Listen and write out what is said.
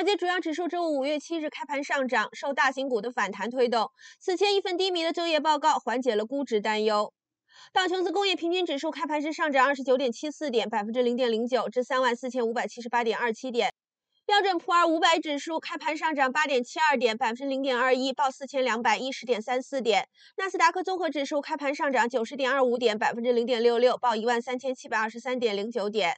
界主要指数周五5月7日开盘上涨，受大型股的反弹推动。此前一份低迷的就业报告缓解了估值担忧。道琼斯工业平均指数开盘时上涨29.74点，0.09%至34,578.27点。标准普尔500指数开盘上涨8.72点，0.21%，报4210.34点。纳斯达克综合指数开盘上涨90.25点，0.66%，报13723.09点。